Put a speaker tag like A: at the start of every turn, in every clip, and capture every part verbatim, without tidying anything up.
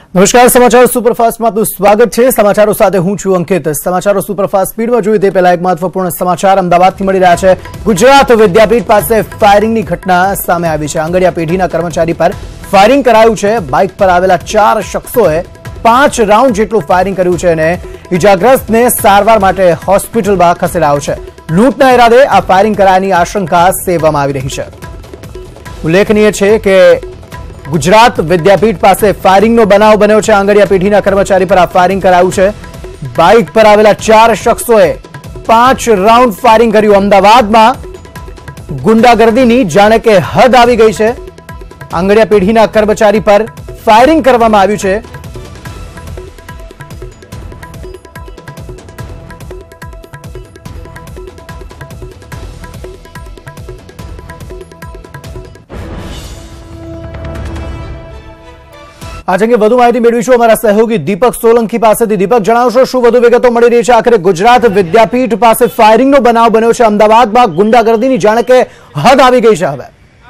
A: નમસ્કાર, સમાચાર સુપરફાસ્ટમાં આપનું સ્વાગત છે। સમાચારો સાથે હું છું અંકિત। સમાચારો સુપરફાસ્ટ સ્પીડમાં જોઈએ તે પહેલા એક મહત્વપૂર્ણ સમાચાર અમદાવાદથી મળી રહ્યા છે। ગુજરાત વિદ્યાપીઠ પાસે ફાયરિંગની ઘટના સામે આવી છે। આંગડિયા પેઢીના કર્મચારી પર ફાયરિંગ કરાયું છે। બાઇક પર આવેલા ચાર શખ્સોએ પાંચ રાઉન્ડ જેટલું ફાયરિંગ કર્યું છે અને ઇજાગ્રસ્તને સારવાર માટે હોસ્પિટલમાં ખસેડાયો છે। લૂંટના ઇરાદે આ ફાયરિંગ કરાયાની આશંકા સેવવામાં આવી રહી છે। ઉલ્લેખનીય છે કે गुजरात विद्यापीठ पास फायरिंग नो बनाव बन्यो छे। आंगडिया पेढ़ीना कर्मचारी पर आ फायरिंग करायुं छे। बाइक पर आवेला चार शख्सोए पांच राउंड फायरिंग कर्युं। अमदावादमां गुंडागर्दीनी जाणे के हद आवी गई छे। आंगडिया पेढ़ीना कर्मचारी पर फायरिंग करवामां आव्युं छे। आज अंगे વધુ માહિતી મેળવીશું અમારા સહયોગી દીપક સોલંકી પાસેથી। દીપક, જણાવશો શું વધુ વિગતો મળી રહી છે? આખરે ગુજરાત વિદ્યાપીઠ પાસે ફાયરિંગનો બનાવ બન્યો છે। અમદાવાદમાં ગુંડાગર્દીની જાણે કે હદ આવી ગઈ છે। હવે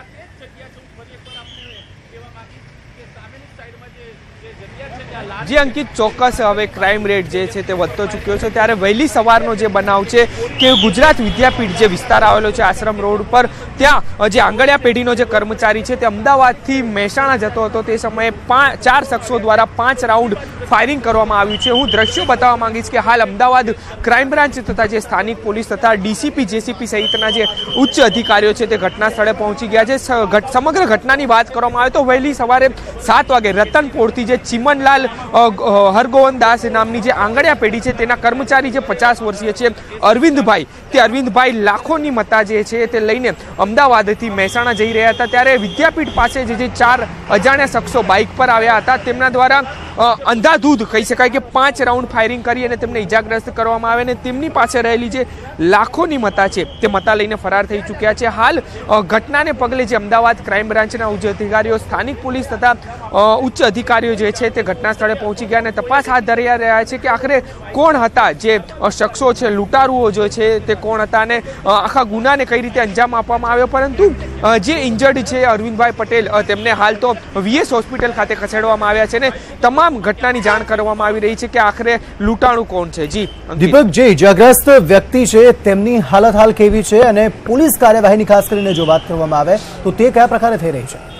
B: जी अंकित, चौक्कस हवे क्राइम रेट जे छे ते वधतो चूक्यो छे। त्यारे वहेली सवारनो जे बनाव छे के गुजरात विद्यापीठ जे विस्तार आवेलो छे आश्रम रोड पर, त्यां जे आंगडिया पेढ़ीनो जे कर्मचारी छे ते अमदावादथी महेसाणा जतो हतो। ते समये चार शख्सो द्वारा पांच राउंड फायरिंग करवामां आव्युं छे। हुं दृश्यो बताववा मांगीश के हाल अमदावाद क्राइम ब्रांच तथा जे स्थानिक पोलीस तथा डीसीपी जेसीपी सहितना जे उच्च अधिकारीओ छे ते घटना स्थळे पहोंची गया छे। समग्र घटनानी वात करवामां आवे तो वहेली सवारे सात वागे रतनपुरथी जे चिमनलाल हरगोवन दास नामनी जे आंगडिया पेढ़ी छे तेना कर्मचारी जे पचास वर्षीय छे अरविंदभाई, ते अरविंदभाई लाखोनी मता जे छे ते लईने अमदावादथी महेसाणा जई रह्या हता। त्यारे विद्यापीठ पासे जे चार अजाण्या शख्सो बाइक पर आव्या हता तेमना द्वारा अंधाधूंध कही शकाय के पांच राउंड फायरिंग करी अने तेमने इजाग्रस्त करवामां आवे ने तेमनी पासे रहेली जे लाखोनी मता छे ते मता लईने फरार थई चूक्या छे। हाल घटनाने पगले जे अमदावाद क्राइम ब्रांचना उच्च अधिकारीओ, स्थानिक पोलीस तथा उच्च अधिकारीओ जे छे ते घटना स्थळे पहोंची गया ने तपास हाथ धरी रह्या छे के आखरे कोण हता जे शख्सो छे, लूंटारुओ जो छे ते कोण हता ने आखा गुनाने कई रीते अंजाम आपवामां आव्यो। परंतु जे इंजर्ड छे अरविंदभाई पटेल तेमने हाल तो वीएस होस्पिटल खाते खसेडवामां आव्या छे ने तमाम घटनानी जाण करवामां आवी रही छे के आखरे लूंटाणु कोण छे। जी
A: दीपक, जे इजाग्रस्त व्यक्ति छे तेमनी हालत हाल केवी छे अने पोलीस कार्यवाहीनी खास करीने जो वात करवामां आवे तो ते कया प्रकारे थई रही छे?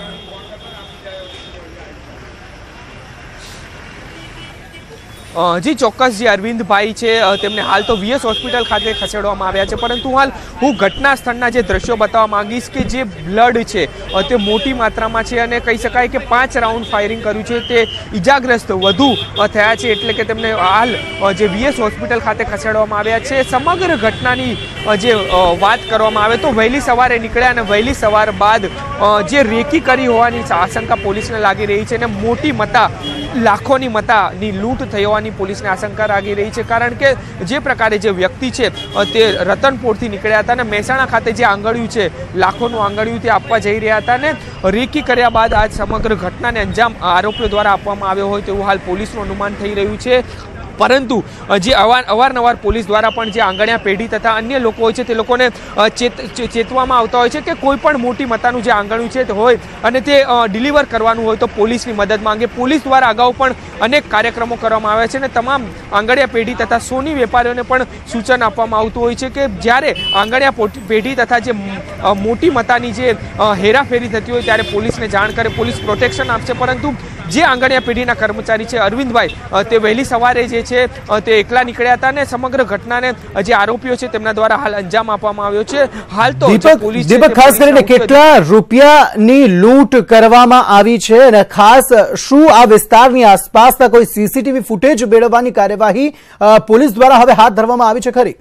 B: जी चौक्कस जे अरविंदभाई छे तेमने हाल तो वीएस होस्पिटल खाते खसेडवामां आव्या छे। परंतु हाल हूँ घटना स्थळना जे दृश्यो बताववा मांगीश के जे ब्लड छे ते मोटी मात्रामां छे अने कही शकाय के पांच राउंड फायरिंग कर्युं छे ते इजाग्रस्त वधु थया छे एटले के तेमने हाल जे वीएस होस्पिटल खाते खसेडवामां आव्या छे। समग्र घटनानी जे वात करवामां आवे तो वहेली सवारे निकळ्या अने वहेली सवार बाद जे रेकी करी होवानी आशंका पोलीसने लागी रही छे अने मोटी मता लाखोनी मतानी लूंट थई होवानी पोलीसने आशंका लागी रही है। कारण के जे प्रकारे जे व्यक्ति है ते रतनपुरथी निकळ्या हता ने महेसाणा खाते जे आंगळियुं छे लाखोनुं आंगळियुं ते आपवा जई रह्या हता ने रेकी कर्या बाद आज समग्र घटनाने अंजाम आरोपीओ द्वारा आपवामां आव्यो होय तेवुं हाल पोलीसनुं अनुमान थई रह्युं छे। परंतु जे अवार अवारनवार पोलीस द्वारा पण जे आंगडिया पेढ़ी तथा अन्य लोको होय छे ते लोकोने चेत चेतवामां आवता होय छे के कोई पण मोटी मतानुं जे आंगणियुं छे होय अने ते डिलीवर करवानुं होय तो पोलीसनी मदद मांगे। पोलीस द्वारा अगाऊ पण अनेक कार्यक्रमो करवामां आव्या छे अने तमाम आंगडिया पेढ़ी तथा सोनी वेपारीओने पण सूचन आपवामां आवतुं होय छे के ज्यारे आंगडिया पेढ़ी तथा जे मोटी मतानी जे हेराफेरी थती होय त्यारे पोलीसने जाण करे, पोलीस प्रोटेक्शन आपशे। परंतु जे आंगडिया पेढ़ीना कर्मचारी छे अरविंदभाई ते वहेली सवारे जे छे ते एकला निकळ्या हता ने समग्र घटनाने जे आरोपीओ छे तेमना द्वारा हाल अंजाम आपवामां आव्यो छे। हाल तो
A: पोलीस दीपक, खास करीने केटला रूपियानी लूंट करवामां आवी छे अने खास शुं आ विस्तारनी आसपासना कोई सीसीटीवी फूटेज मेळवવાની कार्यवाही पोलीस द्वारा हवे हाथ धरवामां आवी छे खरी?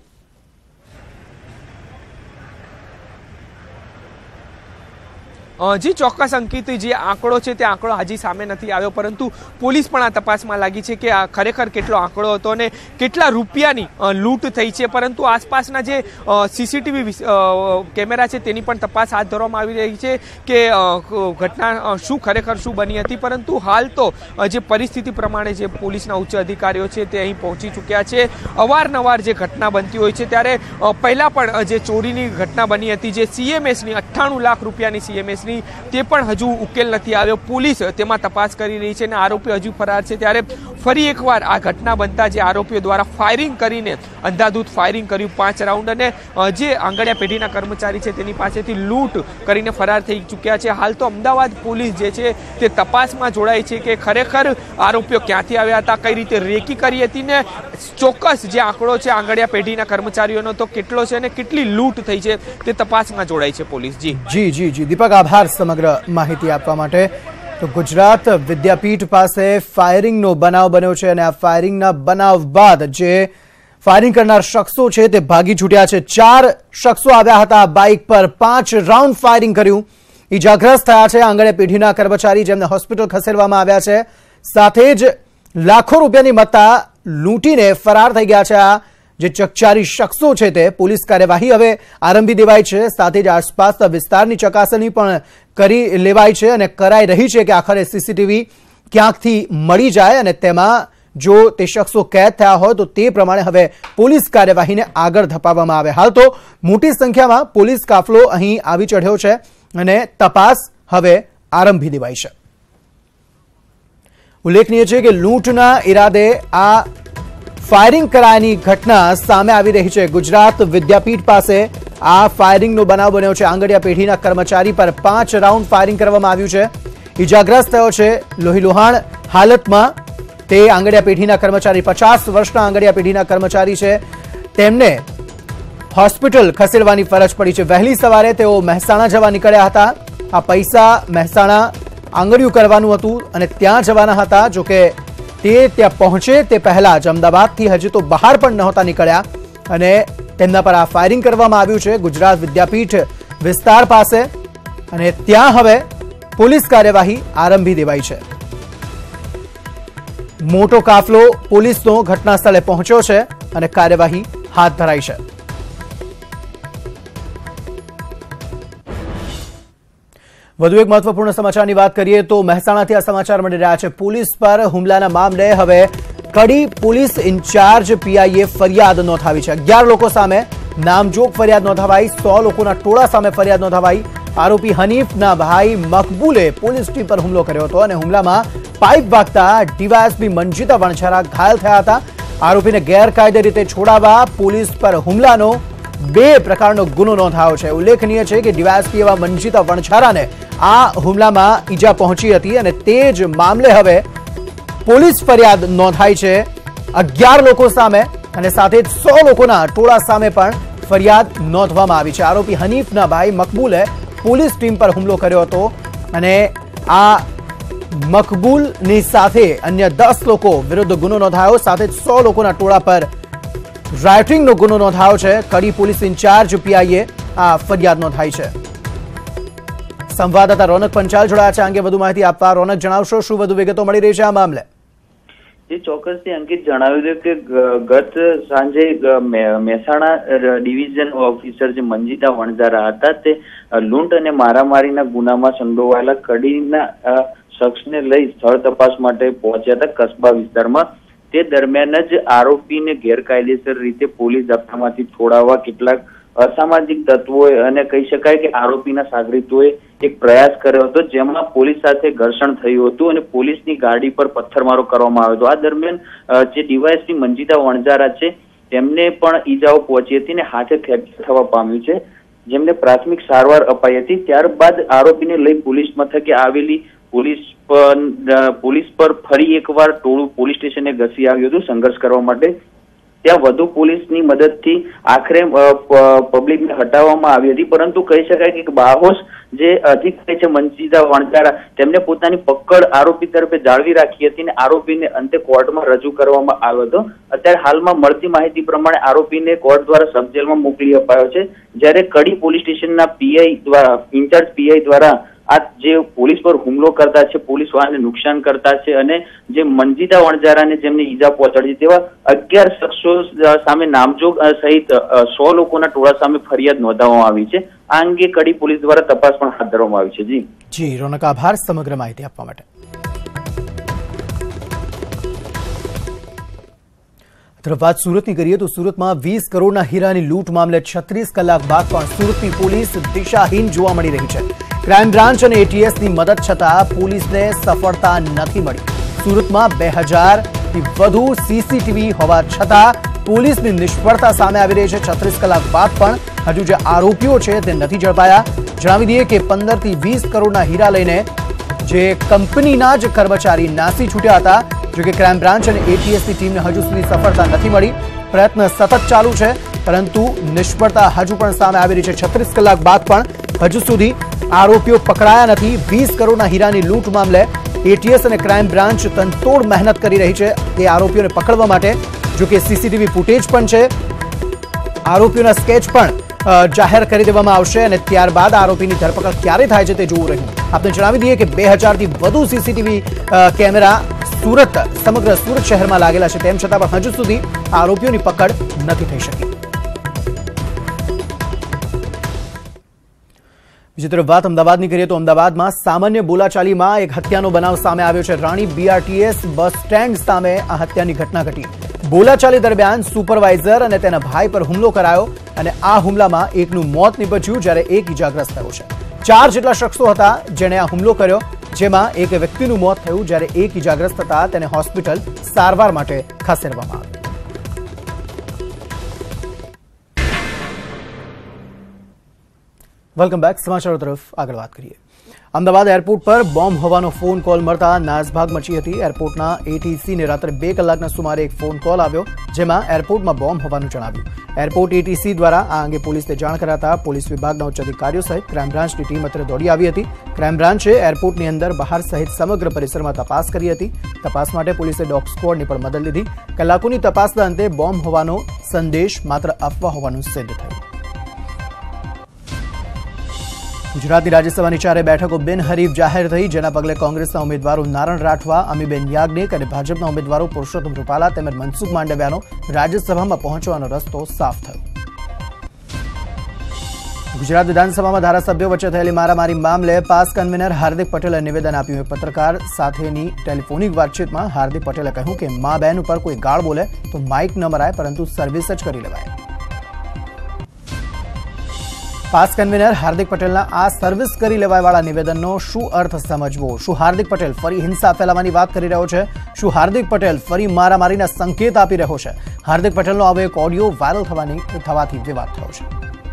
B: जी चौक्कस अंकित, जे आंकड़ो है ते आंकड़ो हजी सामे नहीं आव्यो, परंतु पोलीस पण आ तपास में लागी है कि आ खरेखर केटलो आंकड़ो हतो ने केटला रूपियानी लूंट थई छे। परंतु आसपासना जे सीसीटीवी केमेरा है तेनी पण तपास हाथ धरवामां आवी रही है कि घटना शुं खरेखर शुं बनी हती। परंतु हाल तो जे परिस्थिति प्रमाणे जे पोलीसना उच्च अधिकारीओ छे ते અહીં પહોંચી ચૂક્યા છે। અવારનવાર જે ઘટના બનતી હોય છે ત્યારે પહેલા પણ જે ચોરીની ઘટના બની હતી જે સીએમએસની અઠ્ઠાણું લાખ રૂપિયાની સીએમએસ પોલીસની તે પણ હજુ ઉકેલ નથી આવ્યો। પોલીસ તેમાં તપાસ કરી રહી છે અને આરોપી હજુ ફરાર છે। ત્યારે ફરી એકવાર આ ઘટના બનતા જે આરોપીઓ દ્વારા ફાયરિંગ કરીને અંધાધૂંધ ફાયરિંગ કર્યું પાંચ રાઉન્ડ અને જે આંગડિયા પેઢીના કર્મચારી છે તેની પાસેથી લૂંટ કરીને ફરાર થઈ ચૂક્યા છે। હાલ તો અમદાવાદ પોલીસ જે છે તે તપાસમાં જોડાઈ છે કે ખરેખર આરોપીઓ ક્યાંથી આવ્યા હતા, કઈ રીતે રેકી કરી હતી ને ચોક્કસ જે આંકડો છે આંગડિયા પેઢીના કર્મચારીઓનો તો કેટલો છે અને કેટલી લૂંટ થઈ છે તે તપાસમાં જોડાઈ છે પોલીસ। જી
A: જી જી જી દીપક, આભાર સમગ્ર માહિતી આપવા માટે। તો ગુજરાત વિદ્યાપીઠ પાસે ફાયરિંગનો બનાવ બન્યો છે અને આ ફાયરિંગના બનાવ બાદ જે ફાયરિંગ કરનાર શખ્સો છે તે ભાગી છૂટ્યા છે। ચાર શખ્સો આવ્યા હતા બાઇક પર, પાંચ રાઉન્ડ ફાયરિંગ કર્યું, ઈજાગ્રસ્ત થયા છે આંગણે પેઢીના કર્મચારી, જેમને હોસ્પિટલ ખસેડવામાં આવ્યા છે। સાથે જ લાખો રૂપિયાની મત્તા લૂંટીને ફરાર થઈ ગયા છે આ જે ચકચારી શખ્સો છે તે। પોલીસ કાર્યવાહી હવે આરંભી દેવાઈ છે, સાથે જ આસપાસના વિસ્તારની ચકાસણી પણ કરી લેવાઈ છે અને કરાઈ રહી છે કે આખરે સીસીટીવી ક્યાંકથી મળી જાય અને તેમાં જો તે શખ્સો કેદ થયા હોય તો તે પ્રમાણે હવે પોલીસ કાર્યવાહીને આગળ ધપાવવામાં આવે। હાલ તો મોટી સંખ્યામાં પોલીસ કાફલો અહીં આવી ચઢ્યો છે અને તપાસ હવે આરંભી દેવાઈ છે। ઉલ્લેખનીય છે કે લૂંટના ઈરાદે આ ફાયરિંગ કરાયાની ઘટના સામે આવી રહી છે। ગુજરાત વિદ્યાપીઠ પાસે આ ફાયરિંગનો બનાવ બન્યો છે। આંગડિયા પેઢીના કર્મચારી પર પાંચ રાઉન્ડ ફાયરિંગ કરવામાં આવ્યું છે, ઈજાગ્રસ્ત થયો છે લોહીલુહાણ હાલતમાં તે આંગડિયા પેઢીના કર્મચારી, પચાસ વર્ષના આંગડિયા પેઢીના કર્મચારી છે, તેમને હોસ્પિટલ ખસેડવાની ફરજ પડી છે। વહેલી સવારે તેઓ મહેસાણા જવા નીકળ્યા હતા। આ પૈસા મહેસાણા આંગળિયું કરવાનું હતું અને ત્યાં જવાના હતા, જોકે તે ત્યાં પહોંચે તે પહેલા જ અમદાવાદથી હજી તો બહાર પણ નહોતા નીકળ્યા અને તેમના પર આ ફાયરિંગ કરવામાં આવ્યું છે ગુજરાત વિદ્યાપીઠ વિસ્તાર પાસે અને ત્યાં હવે પોલીસ કાર્યવાહી આરંભી દેવાઈ છે। મોટો કાફલો પોલીસનો ઘટના સ્થળે પહોંચ્યો છે અને કાર્યવાહી હાથ ધરાઈ છે। વધુ એક મહત્વપૂર્ણ સમાચારની વાત કરીએ તો મહેસાણાથી આ સમાચાર મળી રહ્યા છે। પોલીસ પર હુમલાના મામલે હવે કડી પોલીસ ઇન્ચાર્જ પીઆઈએ ફરિયાદ નોંધાવી છે। અગિયાર લોકો સામે નામજોગ ફરિયાદ નોંધાવાઈ, સો લોકોના ટોળા સામે ફરિયાદ નોંધાવાઈ। આરોપી હનીફના ભાઈ મકબૂલે પોલીસ ટીમ પર હુમલો કર્યો હતો અને હુમલામાં પાઇપ વાગતા ડીવાયએસપી મંજીતા વણછારા ઘાયલ થયા હતા। આરોપીને ગેરકાયદે રીતે છોડાવવા પોલીસ પર હુમલાનો બે પ્રકારનો ગુનો નોંધાયો છે। ઉલ્લેખનીય છે કે ડીવાયએસપી એવા મંજીતા વણછારાને આ હુમલામાં ઈજા પહોંચી હતી અને તે જ મામલે હવે પોલીસ ફરિયાદ નોંધાઈ છે અગિયાર લોકો સામે અને સાથે જ સો લોકોના ટોળા સામે પણ ફરિયાદ નોંધવામાં આવી છે। આરોપી હનીફના ભાઈ મકબૂલે પોલીસ ટીમ પર હુમલો કર્યો હતો અને આ મકબૂલની સાથે અન્ય દસ લોકો વિરુદ્ધ ગુનો નોંધાયો, સાથે જ સો લોકોના ટોળા પર રાઇટિંગનો ગુનો નોંધાયો છે। કડી પોલીસ ઇન્ચાર્જ પીઆઈએ આ ફરિયાદ નોંધાઈ છે। સંવાદદાતા રોનક પંચાલ જોડાયા છે આ અંગે વધુ માહિતી આપવા। રોનક, જણાવશો શું વધુ વિગતો મળી રહી છે આ મામલે?
C: જે ચોક્કસથી અંકિત જણાવ્યું છે કે ગત સાંજે મહેસાણા ડિવિઝન ઓફિસર જે મંજીતા વણઝારા હતા તે લૂંટ અને મારામારીના ગુનામાં સંડોવાયેલા કડીના શખ્સને લઈ સ્થળ તપાસ માટે પહોંચ્યા હતા કસ્બા વિસ્તારમાં। તે દરમિયાન જ આરોપીને ગેરકાયદેસર રીતે પોલીસ દફતરમાંથી છોડાવવા કેટલાક અસામાજિક તત્વોએ અને કહી શકાય કે આરોપીના સાગરીતોએ એક પ્રયાસ કર્યો હતો, જેમાં પોલીસ સાથે ઘર્ષણ થયું હતું અને પોલીસની ગાડી પર પથ્થરમારો કરવામાં આવ્યો હતો। આ દરમિયાન જે ડીવાયએસપી મંજીતા વણઝારા છે તેમને પણ ઈજાઓ પહોંચી હતી અને હાથે ફ્રેક્ચર થવા પામ્યું છે, જેમને પ્રાથમિક સારવાર અપાઈ હતી। ત્યારબાદ આરોપીને લઈ પોલીસ મથકે આવેલી પોલીસ પર પોલીસ પર ફરી એકવાર ટોળું પોલીસ સ્ટેશને ઘસી આવ્યું હતું સંઘર્ષ કરવા માટે। ત્યાં વધુ પોલીસની મદદથી આખરે પબ્લિકને હટાવવામાં આવી હતી, પરંતુ કહી શકાય કે બાહોશ જે અધિકારી છે મંજીતા વણઝારા તેમને પોતાની પકડ આરોપી તરફે જાળવી રાખી હતી અને આરોપીને અંતે કોર્ટમાં રજૂ કરવામાં આવ્યો હતો। અત્યારે હાલમાં મળતી માહિતી પ્રમાણે આરોપીને કોર્ટ દ્વારા સબ જેલમાં મોકલી અપાયો છે, જ્યારે કડી પોલીસ સ્ટેશનના પીઆઈ દ્વારા ઇન્ચાર્જ પીઆઈ દ્વારા આ જે પોલીસ પર હુમલો કરતા છે, પોલીસ વાહનને નુકસાન કરતા છે અને જે મંજીતા વણઝારાને જેમને ઈજા પહોંચાડી તેવા અગિયાર શખ્સો સામે નામજોગ સહિત સો લોકોના ટોળા સામે ફરિયાદ નોંધાવવામાં આવી છે। આ અંગે કડી પોલીસ દ્વારા તપાસ પણ હાથ ધરવામાં આવી છે। જી
A: જી રોનક, આભાર સમગ્ર માહિતી આપવા માટે। તરફ વાત સુરતની કરીએ તો સુરતમાં વીસ કરોડના હીરાની લૂંટ મામલે છત્રીસ કલાક બાદ પણ સુરતની પોલીસ દિશાહીન જોવા મળી રહી છે। ક્રાઇમ બ્રાન્ચ અને એટીએસની મદદ છતાં પોલીસને સફળતા નથી મળી. સુરતમાં બે હજારથી વધુ સીસીટીવી હોવા છતાં પોલીસની નિષ્ફળતા સામે આવી રહી છે. છત્રીસ કલાક બાદ પણ હજુ જે આરોપીઓ છે તે નથી ઝડપાયા. જણાવી દઈએ કે પંદર થી વીસ કરોડના હીરા લઈને જે કંપનીના જ કર્મચારી નાસી છૂટ્યા હતા. જો કે ક્રાઇમ બ્રાન્ચ અને એટીએસની ટીમને હજુ સુધી સફળતા નથી મળી. પ્રયત્ન સતત ચાલુ છે, પરંતુ નિષ્ફળતા હજુ પણ સામે આવી રહી છે. છત્રીસ કલાક બાદ પણ હજુ સુધી આરોપીઓ પકડાયા નથી. વીસ કરોડના હીરાની લૂંટ મામલે એટીએસ અને ક્રાઇમ બ્રાન્ચ તનતોડ મહેનત કરી રહી છે તે આરોપીઓને પકડવા માટે. જો કે સીસીટીવી ફૂટેજ પણ છે, આરોપીઓના સ્કેચ પણ જાહેર કરી દેવામાં આવશે અને ત્યારબાદ આરોપીની ધરપકડ ક્યારે થાય છે તે જોવું રહ્યું. આપને જણાવી દઈએ કે બે હજારથી વધુ સીસીટીવી કેમેરા સુરત સમગ્ર સુરત શહેરમાં લાગેલા છે. તેમ છતાં પણ હજુ સુધી આરોપીઓની પકડ નથી થઈ શકી. બીજી તરફ વાત અમદાવાદની કરીએ તો અમદાવાદમાં સામાન્ય બોલાચાલીમાં એક હત્યાનો બનાવ સામે આવ્યો છે. રાણી બીઆરટીએસ બસ સ્ટેન્ડ સામે આ હત્યાની ઘટના ઘટી. બોલાચાલી દરમિયાન સુપરવાઇઝર અને તેના ભાઈ પર હુમલો કરાયો અને આ હુમલામાં એકનું મોત નીપજ્યું જ્યારે એક ઇજાગ્રસ્ત થયો છે. ચાર જેટલા શખ્સો હતા જેણે આ હુમલો કર્યો, જેમાં એક વ્યક્તિનું મોત થયું જ્યારે એક ઇજાગ્રસ્ત થતા તેને હોસ્પિટલ સારવાર માટે ખસેડવામાં આવ્યો. Welcome back. સમાચારો તરફ આગળ વાત કરીએ. અમદાવાદ એરપોર્ટ પર બોમ્બ હોવાનો ફોન કોલ મળતા નાસભાગ મચી હતી. એરપોર્ટના એટીસીને રાત્રે બે કલાકના સુમારે એક ફોન કોલ આવ્યો જેમાં એરપોર્ટમાં બોમ્બ હોવાનું જણાવ્યું. એરપોર્ટ એટીસી દ્વારા આ અંગે પોલીસને જાણ કરાતા પોલીસ વિભાગના ઉચ્ચ અધિકારીઓ સહિત ક્રાઇમ બ્રાન્ચની ટીમ અત્રે દોડી આવી હતી. ક્રાઇમ બ્રાન્ચે એરપોર્ટની અંદર બહાર સહિત સમગ્ર પરિસરમાં તપાસ કરી હતી. તપાસ માટે પોલીસે ડોગ સ્ક્વોડની પણ મદદ લીધી. કલાકોની તપાસના અંતે બોમ્બ હોવાનો સંદેશ માત્ર અફવા હોવાનું સિદ્ધ થયું. ગુજરાતની રાજ્યસભાની ચારે બેઠકો બિનહરીફ જાહેર થઈ, જેના પગલે કોંગ્રેસના ઉમેદવારો નારણ રાઠવા, અમીબેન યાજ્ઞિક અને ભાજપના ઉમેદવારો પુરુષોત્તમ રૂપાલા તેમજ મનસુખ માંડવિયાનો રાજ્યસભામાં પહોંચવાનો રસ્તો સાફ થયો. ગુજરાત વિધાનસભામાં ધારાસભ્યો વચ્ચે થયેલી મારામારી મામલે પાસ કન્વીનર હાર્દિક પટેલે નિવેદન આપ્યું. એક પત્રકાર સાથેની ટેલિફોનિક વાતચીતમાં હાર્દિક પટેલે કહ્યું કે મા બહેન ઉપર કોઈ ગાળ બોલે તો માઇક ન મરાય, પરંતુ સર્વિસ જ કરી લેવાય. પાસ કન્વીનર હાર્દિક પટેલના આ સર્વિસ કરી લેવાયવાળા નિવેદનનો શું અર્થ સમજવો? શું હાર્દિક પટેલ ફરી હિંસા ફેલાવવાની વાત કરી રહ્યો છે? શું હાર્દિક પટેલ ફરી મારામારીના સંકેત આપી રહ્યો છે? હાર્દિક પટેલનો આવો એક ઓડિયો વાયરલ થવાની થવાથી વિવાદ થયો છે.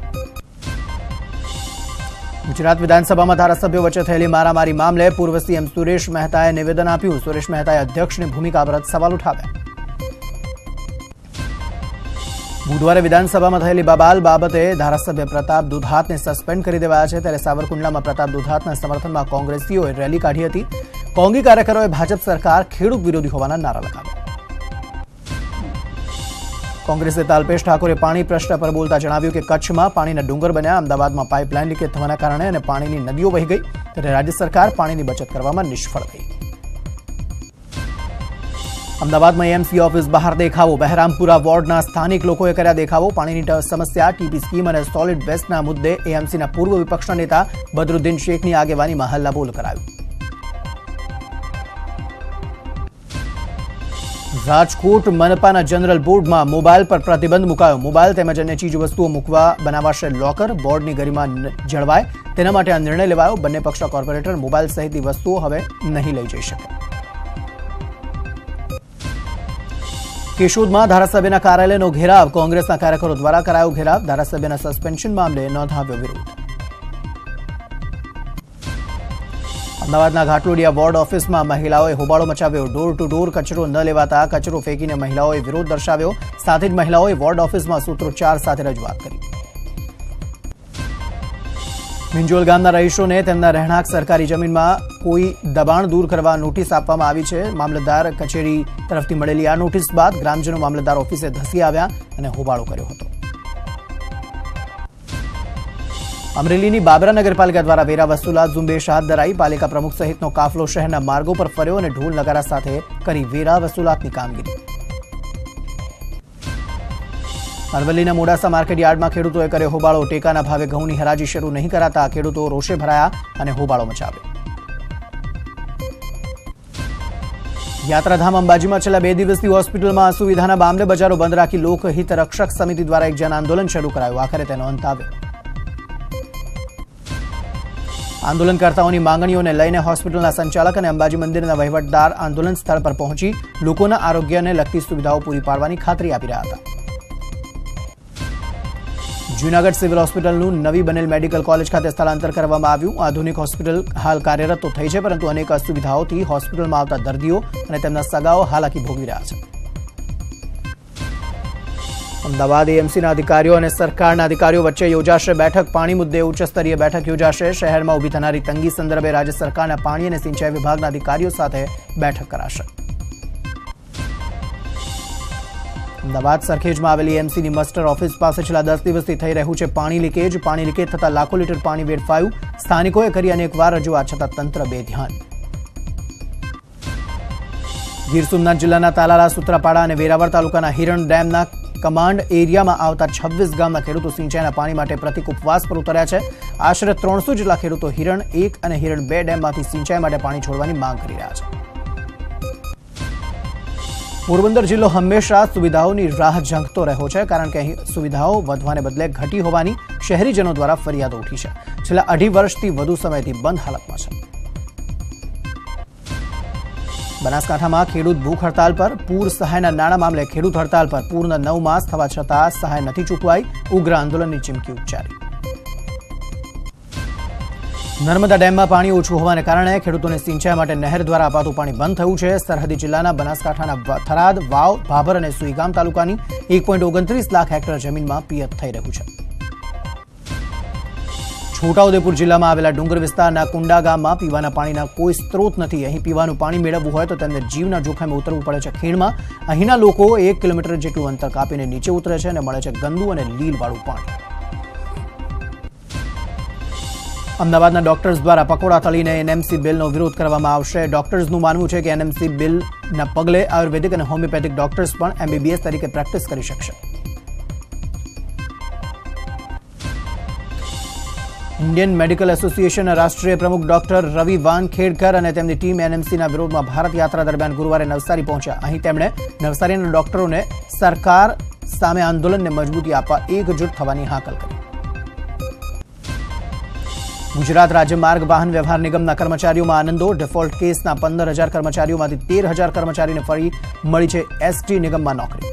A: ગુજરાત વિધાનસભામાં ધારાસભ્યો વચ્ચે થયેલી મારામારી મામલે પૂર્વ સીએમ સુરેશ મહેતાએ નિવેદન આપ્યું. સુરેશ મહેતાએ અધ્યક્ષની ભૂમિકા પર સવાલ ઉઠાવ્યા. બુધવારે વિધાનસભામાં થયેલી બબાલ બાબતે ધારાસભ્ય પ્રતાપ દુધાતને સસ્પેન્ડ કરી દેવાયા છે. ત્યારે સાવરકુંડલામાં પ્રતાપ દુધાતના સમર્થનમાં કોંગ્રેસીઓએ રેલી કાઢી હતી. કોંગી કાર્યકરોએ ભાજપ સરકાર ખેડૂત વિરોધી હોવાના નારા લગાવ્યા. કોંગ્રેસે તાલ્પેશ ઠાકોરે પાણી પ્રશ્ન પર બોલતા જણાવ્યું કે કચ્છમાં પાણીના ડુંગર બન્યા, અમદાવાદમાં પાઇપલાઇન લીકેજ થવાના કારણે અને પાણીની નદીઓ વહી ગઈ, ત્યારે રાજ્ય સરકાર પાણીની બચત કરવામાં નિષ્ફળ ગઈ. અમદાવાદમાં એએમસી ઓફિસ બહાર દેખાવો. બહેરામપુરા વોર્ડના સ્થાનિક લોકોએ કર્યા દેખાવો. પાણીની સમસ્યા, ટીપી સ્કીમ અને સોલિડ વેસ્ટના મુદ્દે એએમસીના પૂર્વ વિપક્ષના નેતા બદરુદ્દીન શેખની આગેવાનીમાં હલ્લાબોલ કરાયું. રાજકોટ મનપાના જનરલ બોર્ડમાં મોબાઈલ પર પ્રતિબંધ મુકાયો. મોબાઈલ તેમજ અન્ય ચીજ વસ્તુઓ મૂકવા બનાવાશે લોકર. બોર્ડની ગરિમા જળવાય તેના માટે આ નિર્ણય લેવાયો. બંને પક્ષના કોર્પોરેટર મોબાઈલ સહિતની વસ્તુઓ હવે નહીં લઈ જઈ શકે. કેશોદમાં ધારાસભ્યના કાર્યાલયનો ઘેરાવ. કોંગ્રેસના કાર્યકરો દ્વારા કરાયો ઘેરાવ. ધારાસભ્યના સસ્પેન્શન મામલે નોંધાવ્યો વિરોધ. અમદાવાદના ઘાટલોડિયા વોર્ડ ઓફિસમાં મહિલાઓએ હોબાળો મચાવ્યો. ડોર ટુ ડોર કચરો ન લેવાતા કચરો ફેંકીને મહિલાઓએ વિરોધ દર્શાવ્યો. સાથે જ મહિલાઓએ વોર્ડ ઓફિસમાં સૂત્રોચ્ચાર સાથે રજૂઆત કરી. મિંજોલ ગામના રહીશોને તેમના રહેણાંક સરકારી જમીનમાં કોઈ દબાણ દૂર કરવા નોટિસ આપવામાં આવી છે. મામલતદાર કચેરી તરફથી મળેલી આ નોટિસ બાદ ગ્રામજનો મામલતદાર ઓફિસે ધસી આવ્યા અને હોબાળો કર્યો હતો. અમરેલીની બાબરા નગરપાલિકા દ્વારા વેરા વસૂલાત ઝુંબેશ હાથ ધરાઈ. પાલિકા પ્રમુખ સહિતનો કાફલો શહેરના માર્ગો પર ફર્યો અને ઢોલ નગારા સાથે કરી વેરા વસૂલાતની કામગીરી. અરવલ્લીના મોડાસા માર્કેટ યાર્ડમાં ખેડૂતોએ કર્યો હોબાળો. ટેકાના ભાવે ઘઉંની હરાજી શરૂ નહીં કરાતા ખેડૂતો રોષે ભરાયા અને હોબાળો મચાવ્યો. યાત્રાધામ અંબાજીમાં છેલ્લા બે દિવસથી હોસ્પિટલમાં અસુવિધાના મામલે બજારો બંધ રાખી લોકહિત રક્ષક સમિતિ દ્વારા એક જન આંદોલન શરૂ કરાયું. આખરે તેનો અંત આવ્યો. આંદોલનકર્તાઓની માંગણીઓને લઈને હોસ્પિટલના સંચાલક અને અંબાજી મંદિરના વહીવટદાર આંદોલન સ્થળ પર પહોંચી લોકોના આરોગ્યને લગતી સુવિધાઓ પૂરી પાડવાની ખાતરી આપી રહ્યા હતા. જૂનાગઢ સિવિલ હોસ્પિટલનું નવી બનેલ મેડિકલ કોલેજ ખાતે સ્થળાંતર કરવામાં આવ્યું. આધુનિક હોસ્પિટલ હાલ કાર્યરત તો થઈ છે, પરંતુ અનેક અસુવિધાઓથી હોસ્પિટલમાં આવતા દર્દીઓ અને તેમના સગાઓ હાલાકી ભોગવી રહ્યા છે. અમદાવાદ એએમસીના અધિકારીઓ અને સરકારના અધિકારીઓ વચ્ચે યોજાશે બેઠક. પાણી મુદ્દે ઉચ્ચ સ્તરીય બેઠક યોજાશે. શહેરમાં ઊભી થનારી તંગી સંદર્ભે રાજ્ય સરકારના પાણી અને સિંચાઈ વિભાગના અધિકારીઓ સાથે બેઠક કરાશે. અમદાવાદ સરખેજમાં આવેલી એએમસીની મસ્ટર ઓફિસ પાસે છેલ્લા દસ દિવસથી થઈ રહ્યું છે પાણી લીકેજ. પાણી લીકેજ થતા લાખો લીટર પાણી વેડફાયું. સ્થાનિકોએ કરી અનેકવાર રજૂઆત છતાં તંત્ર બેધ્યાન. ગીર સોમનાથ જિલ્લાના તાલાલા, સુત્રાપાડા અને વેરાવળ તાલુકાના હિરણ ડેમના કમાન્ડ એરિયામાં આવતા છવ્વીસ ગામના ખેડૂતો સિંચાઈના પાણી માટે પ્રતિક ઉપવાસ પર ઉતર્યા છે. આશરે ત્રણસો જેટલા ખેડૂતો હિરણ એક અને હિરણ બે ડેમમાંથી સિંચાઈ માટે પાણી છોડવાની માંગ કરી રહ્યા છે. પોરબંદર જિલ્લો હંમેશા સુવિધાઓની રાહ ઝંખતો રહ્યો છે, કારણ કે અહીં સુવિધાઓ વધવાને બદલે ઘટી હોવાની શહેરીજનો દ્વારા ફરિયાદો ઉઠી છે. છેલ્લા અઢી વર્ષથી વધુ સમયથી બંધ હાલતમાં છે. બનાસકાંઠામાં ખેડૂત ભૂખ હડતાલ પર. પૂર સહાયના નાણાં મામલે ખેડૂત હડતાલ પર. પૂરના નવ માસ થવા છતાં સહાય નથી ચૂકવાઈ. ઉગ્ર આંદોલનની ચીમકી ઉચ્ચારી. નર્મદા ડેમમાં પાણી ઓછું હોવાને કારણે ખેડૂતોને સિંચાઈ માટે નહેર દ્વારા અપાતું પાણી બંધ થયું છે. સરહદી જિલ્લાના બનાસકાંઠાના થરાદ, વાવ, ભાભર અને સુઈગામ તાલુકાની એક પોઈન્ટ ઓગણત્રીસ લાખ હેક્ટર જમીનમાં પિયત થઈ રહ્યું છે. છોટાઉદેપુર જિલ્લામાં આવેલા ડુંગર વિસ્તારના કુંડા ગામમાં પીવાના પાણીના કોઈ સ્ત્રોત નથી. અહીં પીવાનું પાણી મેળવવું હોય તો તેમને જીવના જોખમે ઉતરવું પડે છે ખીણમાં. અહીંના લોકો એક કિલોમીટર જેટલું અંતર કાપીને નીચે ઉતરે છે અને મળે છે ગંદુ અને લીલવાળું પાણી. અમદાવાદના ડોક્ટર્સ દ્વારા પકોડા તળીને એનએમસી બિલનો વિરોધ કરવામાં આવશે. ડોક્ટર્સનું માનવું છે કે એનએમસી બિલના પગલે આયુર્વેદિક અને હોમિયોપેથિક ડોક્ટર્સ પણ એમબીબીએસ તરીકે પ્રેક્ટિસ કરી શકશે. ઇન્ડિયન મેડિકલ એસોસિએશનના રાષ્ટ્રીય પ્રમુખ ડોક્ટર રવિ વાનખેડકર અને તેમની ટીમ એનએમસીના વિરોધમાં ભારત યાત્રા દરમિયાન ગુરુવારે નવસારી પહોંચ્યા. અહીં તેમણે નવસારીના ડોક્ટરોને સરકાર સામે આંદોલનને મજબૂતી આપવા એકજૂટ થવાની હાકલ કરી. ગુજરાત રાજ્ય માર્ગ વાહન વ્યવહાર નિગમના કર્મચારીઓમાં આનંદો. ડિફોલ્ટ કેસના પંદર હજાર કર્મચારીઓમાંથી તેર હજાર કર્મચારીને ફરી મળી છે એસટી નિગમમાં નોકરી.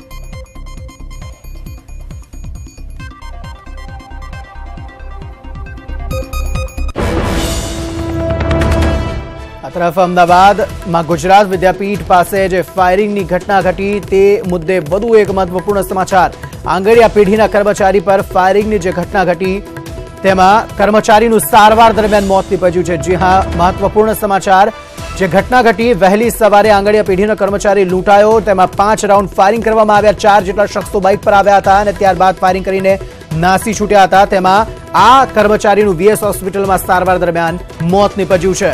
A: આ તરફ અમદાવાદમાં ગુજરાત વિદ્યાપીઠ પાસે જે ફાયરિંગની ઘટના ઘટી તે મુદ્દે વધુ એક મહત્વપૂર્ણ સમાચાર. આંગડિયા પેઢીના કર્મચારી પર ફાયરિંગની જે ઘટના ઘટી તેમાં કર્મચારીનું સારવાર દરમિયાન મોત નીપજ્યું છે. જી હા, મહત્વપૂર્ણ સમાચાર. જે ઘટના ઘટી વહેલી સવારે આંગડિયા પેઢીનો કર્મચારી લૂંટાયો. તેમાં પાંચ રાઉન્ડ ફાયરિંગ કરવામાં આવ્યા. ચાર જેટલા શખ્સો બાઇક પર આવ્યા હતા અને ત્યારબાદ ફાયરિંગ કરીને નાસી છૂટ્યા હતા. તેમાં આ કર્મચારીનું વીએસ હોસ્પિટલમાં સારવાર દરમિયાન મોત નીપજ્યું છે.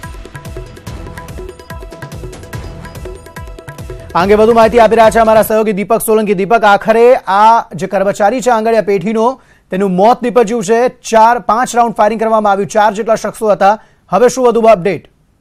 A: આ અંગે વધુ માહિતી આપી રહ્યા છે અમારા સહયોગી દીપક સોલંકી. દીપક, આખરે આ જે કર્મચારી છે આંગડિયા પેઢીનો તેનું મોત નીપજ્યું છે. ચાર પાંચ રાઉન્ડ ફાયરિંગ કરવામાં આવ્યું. ચાર જેટલા શખ્સો હતા. હવે શું વધુ અપડેટ?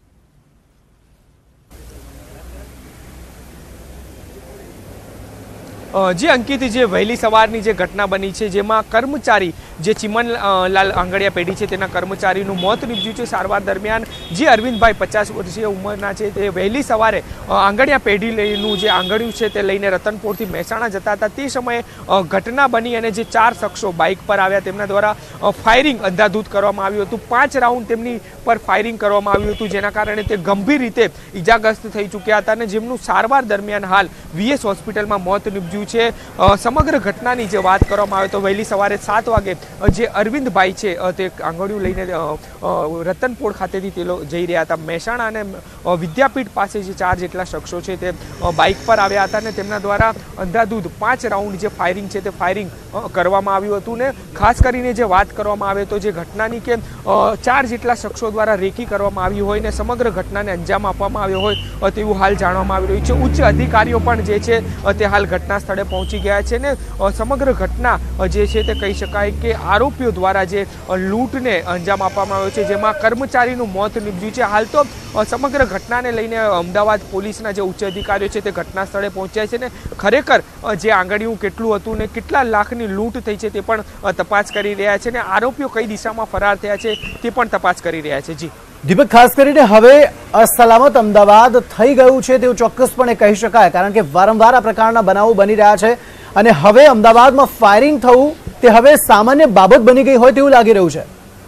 B: જે અંકિત, જે વહેલી સવારની જે ઘટના બની છે જેમાં કર્મચારી જે ચિમનલાલ આંગડિયા પેઢી છે તેના કર્મચારીનું મોત નીપજ્યું છે સારવાર દરમિયાન. જે અરવિંદભાઈ પચાસ વર્ષીય ઉંમરના છે તે વહેલી સવારે આંગડિયા પેઢીનું જે આંગણિયું છે તે લઈને રતનપુરથી મહેસાણા જતા હતા. તે સમયે ઘટના બની અને જે ચાર શખ્સો બાઇક પર આવ્યા તેમના દ્વારા ફાયરિંગ અંધાધૂંધ કરવામાં આવ્યું હતું. પાંચ રાઉન્ડ તેમની પર ફાયરિંગ કરવામાં આવ્યું હતું, જેના કારણે તે ગંભીર રીતે ઇજાગ્રસ્ત થઈ ચૂક્યા હતા અને જેમનું સારવાર દરમિયાન હાલ વીએસ હોસ્પિટલમાં મોત નીપજ્યું છે. સમગ્ર ઘટનાની જે વાત કરવામાં આવે તો વહેલી સવારે સાત વાગે જે અરવિંદભાઈ છે તે આંગણિયું લઈને રતનપોળ ખાતેથી તે જઈ રહ્યા હતા મહેસાણા અને વિદ્યાપીઠ પાસે જે ચાર જેટલા શખ્સો છે તે બાઇક પર આવ્યા હતા અને તેમના દ્વારા અંધાધૂંધ પાંચ રાઉન્ડ જે ફાયરિંગ છે તે ફાયરિંગ કરવામાં આવ્યું હતું. ને ખાસ કરીને જે વાત કરવામાં આવે તો જે ઘટનાની કે ચાર જેટલા શખ્સો દ્વારા રેકી કરવામાં આવી હોય ને સમગ્ર ઘટનાને અંજામ આપવામાં આવ્યો હોય તેવું હાલ જાણવામાં આવી રહ્યું છે. ઉચ્ચ અધિકારીઓ પણ જે છે તે હાલ ઘટના સ્થળે પહોંચી ગયા છે ને સમગ્ર ઘટના જે છે તે કહી શકાય કે આરોપીઓ દ્વારા જે લૂંટને અંજામ આપવામાં આવ્યો છે, જેમાં કર્મચારીનું મોત નીપજ્યું છે. હાલ તો સમગ્ર ઘટનાને લઈને અમદાવાદ પોલીસના જે ઉચ્ચ અધિકારીઓ છે તે ઘટના સ્થળે પહોંચ્યા છે ને ખરેખર જે આંગળીયું કેટલું હતું ને કેટલા લાખની લૂંટ થઈ છે તે પણ તપાસ કરી રહ્યા છે ને આરોપીઓ કઈ દિશામાં ફરાર થયા છે તે પણ તપાસ કરી રહ્યા છે. જી
A: દીપક, ખાસ કરીને હવે અસલામત અમદાવાદ થઈ ગયું છે તેવું ચોક્કસપણે કહી શકાય, કારણ કે વારંવાર આ પ્રકારના બનાવો બની રહ્યા છે અને હવે અમદાવાદમાં ફાયરિંગ થવું તે હવે સામાન્ય બાબત બની ગઈ હોય તેવું લાગી રહ્યું છે.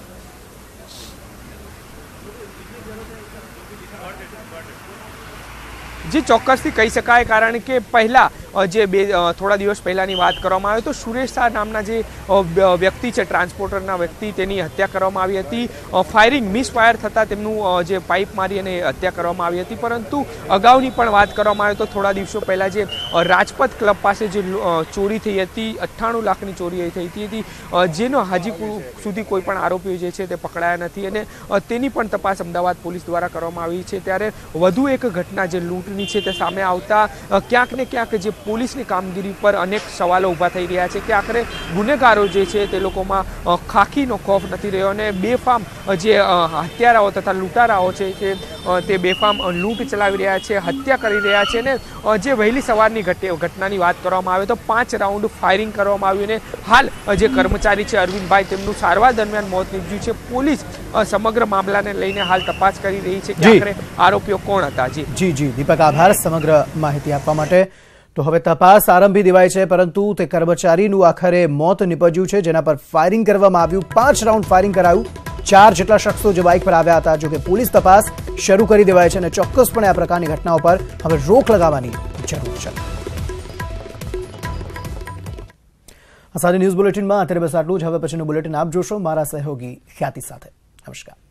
B: જી ચોક્કસથી કહી શકાય, કારણ કે પહેલા જે બે થોડા દિવસ પહેલાની વાત કરવામાં આવે તો સુરેશ શાહ નામના જે વ્યક્તિ છે, ટ્રાન્સપોર્ટરના વ્યક્તિ, તેની હત્યા કરવામાં આવી હતી. ફાયરિંગ મિસફાયર થતાં તેમનું જે પાઇપ મારી અને હત્યા કરવામાં આવી હતી. પરંતુ અગાઉની પણ વાત કરવામાં આવે તો થોડા દિવસો પહેલાં જે રાજપથ ક્લબ પાસે જે ચોરી થઈ હતી, અઠ્ઠાણું લાખની ચોરી થઈ હતી, જેનો હજી સુધી કોઈ પણ આરોપીઓ જે છે તે પકડાયા નથી અને તેની પણ તપાસ અમદાવાદ પોલીસ દ્વારા કરવામાં આવી છે. ત્યારે વધુ એક ઘટના જે લૂંટની છે તે સામે આવતા ક્યાંક ને ક્યાંક જે પોલીસની કામગીરી પર અનેક સવાલો ઊભા થઈ રહ્યા છે કે આખરે ગુનેગારો જે છે તે લોકોમાં ખાખીનો ખોફ નથી રહ્યો અને બેફામ જે હત્યારાઓ તથા લૂંટારાઓ છે કે તે બેફામ લૂંટ ચલાવી રહ્યા છે, હત્યા કરી રહ્યા છે ને જે વહેલી સવારની ઘટનાની વાત કરવામાં આવે તો પાંચ રાઉન્ડ ફાયરિંગ કરવામાં આવ્યું અને હાલ જે કર્મચારી છે અરવિંદભાઈ, તેમનું સારવાર દરમિયાન મોત નીપજ્યું છે. પોલીસ સમગ્ર મામલાને લઈને હાલ તપાસ કરી રહી છે કે આખરે આરોપીઓ કોણ હતા. જી
A: જી જી દીપક, આભાર સમગ્ર માહિતી આપવા માટે. તો હવે તપાસ આરંભી દેવાય છે, પરંતુ તે કર્મચારીનું આખરે મોત નીપજ્યું છે, જેના પર ફાયરિંગ કરવામાં આવ્યું. પાંચ રાઉન્ડ ફાયરિંગ કરાયું. ચાર જેટલા શખ્સો જે બાઇક પર આવ્યા હતા. જોકે પોલીસ તપાસ શરૂ કરી દેવાય છે અને ચોક્કસપણે આ પ્રકારની ઘટનાઓ પર હવે રોક લગાવવાની જરૂર છે. આ સાથે ન્યૂઝ બુલેટિનમાં અત્યારે બસ આટલું જ. હવે પછીનું બુલેટિન આપ જોશો મારા સહયોગી ખ્યાતિ સાથે. નમસ્કાર.